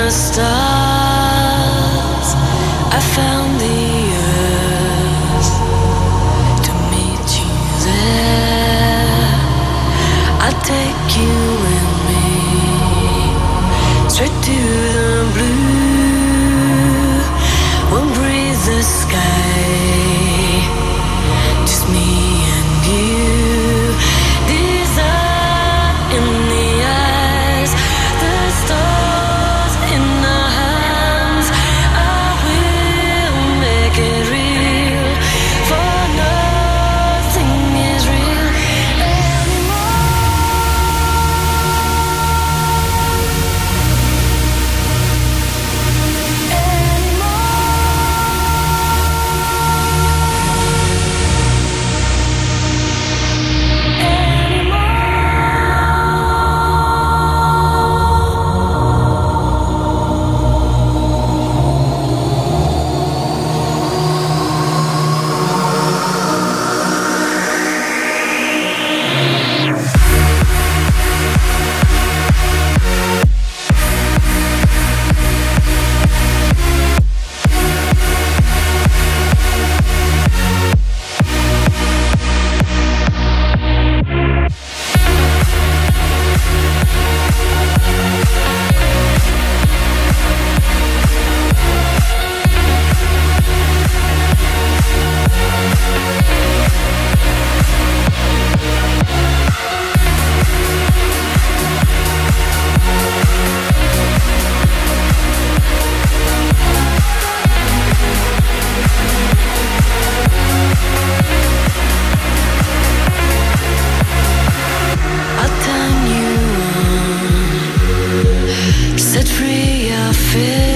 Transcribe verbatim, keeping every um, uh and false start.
the stars, I found the earth to meet you there. I'll take you with me straight to the blue. We'll breathe the sky, just me and you. Desire in the eyes, the stars in our hands. I will make it real, for nothing is real I'll turn you on, set free, I'll feel